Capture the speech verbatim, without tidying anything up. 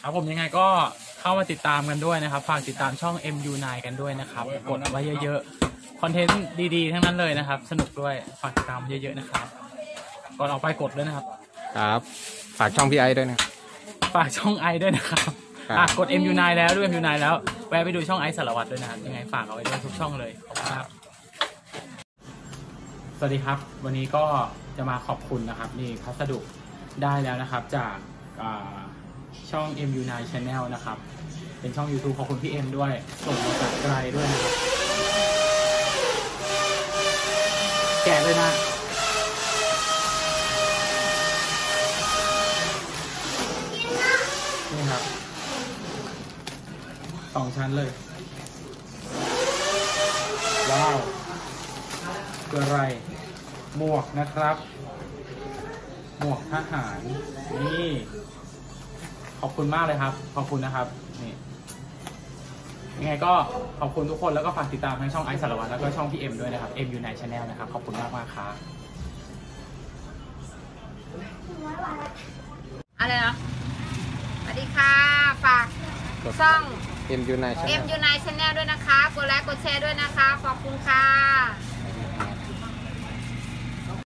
ครับผมยังไงก็เข้ามาติดตามกันด้วยนะครับฝากติดตามช่อง เอ็ม ยู ไนน์ กันด้วยนะครับกดไว้เยอะๆคอนเทนต์ดีๆทั้งนั้นเลยนะครับสนุกด้วยฝากติดตามเยอะๆนะครับก่อนออกไปกดด้วยนะครับครับฝากช่องพี่ไอด้วยนะฝากช่องไอด้วยนะครับกด เอ็ม ยู ไนน์ แล้วด้วย เอ็ม ยู ไนน์ แล้วแวะไปดูช่องไอสารวัตรด้วยนะครับยังไงฝากเอาไว้ด้วยทุกช่องเลยขอบคุณครับสวัสดีครับวันนี้ก็จะมาขอบคุณนะครับนี่พัสดุได้แล้วนะครับจากช่อง เอ็ม ยู ไนน์ Channel นะครับเป็นช่อง YouTube ขอบคุณพี่เอ็มด้วยส่งมาจากไกลด้วยนะครับแกะเลยนะนี่ครับสองชั้นเลยว้าวคืออะไรหมวกนะครับหมวกทหารนี่ขอบคุณมากเลยครับขอบคุณนะครับนี่ยังไงก็ขอบคุณทุกคนแล้วก็ฝากติดตามทั้งช่องไอซ์สารวัตรแล้วก็ช่องพี่เอ็มด้วยนะครับ เอ็ม ยู ไนน์ Channel นะครับขอบคุณมากมากครับอะไรนะสวัสดีค่ะฝากช่องเอ็ม ยู ไนน์เอ็ม ยู ไนน์ Channel ด้วยนะคะกดไลค์กดแชร์ด้วยนะคะขอบคุณค่ะ